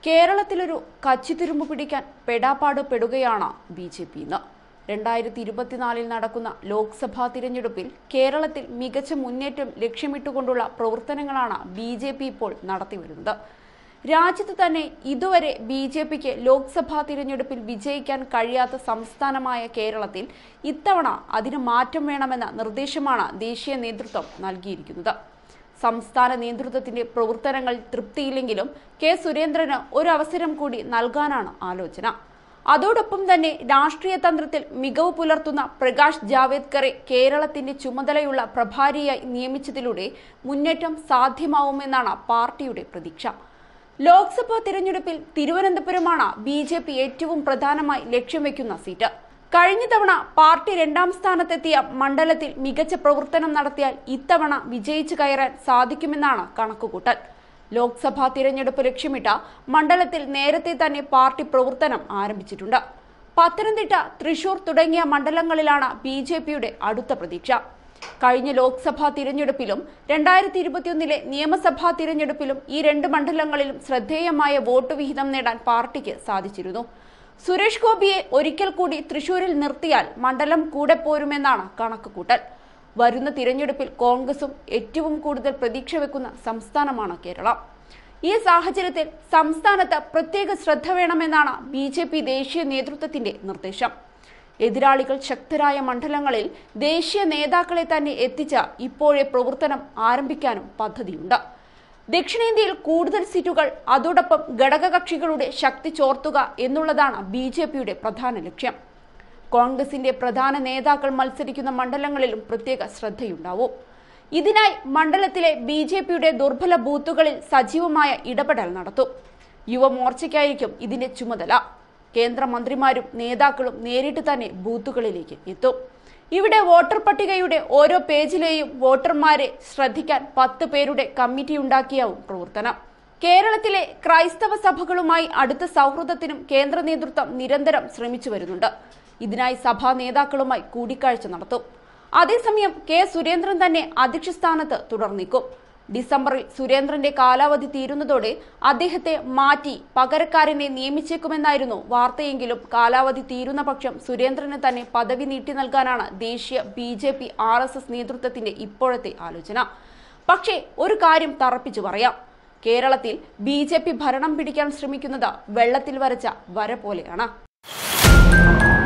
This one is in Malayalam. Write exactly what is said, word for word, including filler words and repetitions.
കേരളത്തിലൊരു കച്ചിത്തുരുമ്പ് പിടിക്കാൻ പെടാപ്പാട് പെടുകയാണ് ബി ജെ പി ഇന്ന്. രണ്ടായിരത്തി ഇരുപത്തിനാലിൽ നടക്കുന്ന ലോക്സഭാ തിരഞ്ഞെടുപ്പിൽ കേരളത്തിൽ മികച്ച മുന്നേറ്റം ലക്ഷ്യമിട്ടുകൊണ്ടുള്ള പ്രവർത്തനങ്ങളാണ് ബി ജെ പി ഇപ്പോൾ നടത്തിവരുന്നത്. രാജ്യത്ത് തന്നെ ഇതുവരെ ബി ജെ പിക്ക് ലോക്സഭാ തിരഞ്ഞെടുപ്പിൽ വിജയിക്കാൻ കഴിയാത്ത സംസ്ഥാനമായ കേരളത്തിൽ ഇത്തവണ അതിന് മാറ്റം വേണമെന്ന നിർദ്ദേശമാണ് ദേശീയ നേതൃത്വം നൽകിയിരിക്കുന്നത്. സംസ്ഥാന നേതൃത്വത്തിന്റെ പ്രവർത്തനങ്ങൾ തൃപ്തിയില്ലെങ്കിലും കെ സുരേന്ദ്രന് ഒരു അവസരം കൂടി നൽകാനാണ് ആലോചന. അതോടൊപ്പം തന്നെ രാഷ്ട്രീയ തന്ത്രത്തിൽ മികവ് പുലർത്തുന്ന പ്രകാശ് ജാവേദ്കറെ കേരളത്തിന്റെ ചുമതലയുള്ള പ്രഭാരിയായി നിയമിച്ചതിലൂടെ മുന്നേറ്റം സാധ്യമാവുമെന്നാണ് പാർട്ടിയുടെ പ്രതീക്ഷ. ലോക്സഭാ തിരഞ്ഞെടുപ്പിൽ തിരുവനന്തപുരമാണ് ബി ജെ പി ഏറ്റവും പ്രധാനമായി ലക്ഷ്യം വെക്കുന്ന സീറ്റ്. കഴിഞ്ഞ തവണ പാർട്ടി രണ്ടാം സ്ഥാനത്തെത്തിയ മണ്ഡലത്തിൽ മികച്ച പ്രവർത്തനം നടത്തിയാൽ ഇത്തവണ വിജയിച്ചു കയറാൻ സാധിക്കുമെന്നാണ് കണക്കുകൂട്ടൽ. ലോക്സഭാ തിരഞ്ഞെടുപ്പ് ലക്ഷ്യമിട്ട മണ്ഡലത്തിൽ നേരത്തെ തന്നെ പാർട്ടി പ്രവർത്തനം ആരംഭിച്ചിട്ടുണ്ട്. പത്തനംതിട്ട, തൃശൂർ തുടങ്ങിയ മണ്ഡലങ്ങളിലാണ് ബി ജെ പിയുടെ അടുത്ത പ്രതീക്ഷ. കഴിഞ്ഞ ലോക്സഭാ തിരഞ്ഞെടുപ്പിലും രണ്ടായിരത്തി ഇരുപത്തിയൊന്നിലെ നിയമസഭാ തിരഞ്ഞെടുപ്പിലും ഈ രണ്ട് മണ്ഡലങ്ങളിലും ശ്രദ്ധേയമായ വോട്ട് വിഹിതം നേടാൻ പാർട്ടിക്ക് സാധിച്ചിരുന്നു. സുരേഷ് ഗോപിയെ ഒരിക്കൽ കൂടി തൃശൂരിൽ നിർത്തിയാൽ മണ്ഡലം കൂടെ പോരുമെന്നാണ് കണക്കുകൂട്ടൽ. വരുന്ന തിരഞ്ഞെടുപ്പിൽ കോൺഗ്രസും ഏറ്റവും കൂടുതൽ പ്രതീക്ഷ വെക്കുന്ന സംസ്ഥാനമാണ് കേരളം. ഈ സാഹചര്യത്തിൽ സംസ്ഥാനത്ത് പ്രത്യേക ശ്രദ്ധ വേണമെന്നാണ് ബി ജെ പി ദേശീയ നേതൃത്വത്തിന്റെ നിർദ്ദേശം. എതിരാളികൾ ശക്തരായ മണ്ഡലങ്ങളിൽ ദേശീയ നേതാക്കളെ തന്നെ എത്തിച്ച ഇപ്പോഴേ പ്രവർത്തനം ആരംഭിക്കാനും പദ്ധതിയുണ്ട്. ദക്ഷിണേന്ത്യയിൽ കൂടുതൽ സീറ്റുകൾ, അതോടൊപ്പം ഘടകകക്ഷികളുടെ ശക്തി ചോർത്തുക എന്നുള്ളതാണ് ബി ജെ പിയുടെ പ്രധാന ലക്ഷ്യം. കോൺഗ്രസിന്റെ പ്രധാന നേതാക്കൾ മത്സരിക്കുന്ന മണ്ഡലങ്ങളിലും പ്രത്യേക ശ്രദ്ധയുണ്ടാവും. ഇതിനായി മണ്ഡലത്തിലെ ബി ജെ പിയുടെ ദുർബല ബൂത്തുകളിൽ സജീവമായ ഇടപെടൽ നടത്തും. യുവമോർച്ചയ്ക്കായിരിക്കും ഇതിന്റെ ചുമതല. കേന്ദ്രമന്ത്രിമാരും നേതാക്കളും നേരിട്ട് തന്നെ ബൂത്തുകളിലേക്ക് എത്തും. ഇവിടെ വോട്ടർ പട്ടികയുടെ ഓരോ പേജിലെയും വോട്ടർമാരെ ശ്രദ്ധിക്കാൻ പത്ത് പേരുടെ കമ്മിറ്റി ഉണ്ടാക്കിയാവും പ്രവർത്തനം. കേരളത്തിലെ ക്രൈസ്തവ സഭകളുമായി അടുത്ത സൗഹൃദത്തിനും കേന്ദ്ര നേതൃത്വം നിരന്തരം ശ്രമിച്ചു വരുന്നുണ്ട്. ഇതിനായി സഭാ നേതാക്കളുമായി കൂടിക്കാഴ്ച നടത്തും. അതേസമയം കെ സുരേന്ദ്രൻ തന്നെ അധ്യക്ഷ സ്ഥാനത്ത് തുടർന്നിക്കും. ഡിസംബറിൽ സുരേന്ദ്രന്റെ കാലാവധി തീരുന്നതോടെ അദ്ദേഹത്തെ മാറ്റി പകരക്കാരനെ നിയമിച്ചേക്കുമെന്നായിരുന്നു വാർത്തയെങ്കിലും കാലാവധി തീരുന്ന പക്ഷം സുരേന്ദ്രന് തന്നെ പദവി നീട്ടി നൽകാനാണ് ദേശീയ B J P R S S നേതൃത്വത്തിന്റെ ഇപ്പോഴത്തെ ആലോചന. പക്ഷേ ഒരു കാര്യം തറപ്പിച്ചു പറയാം, കേരളത്തിൽ ബി ജെ പി ഭരണം പിടിക്കാൻ ശ്രമിക്കുന്നത് വെള്ളത്തിൽ വരച്ച വര പോലെയാണ്.